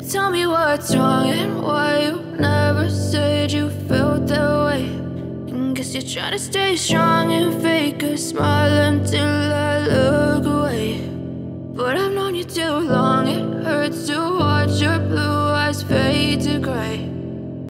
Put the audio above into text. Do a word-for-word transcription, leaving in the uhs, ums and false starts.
tell me what's wrong and why you never said you felt that way. And guess you're trying to stay strong and fake a smile until I look away. But I've known you too long, it hurts to watch your blue eyes fade to gray.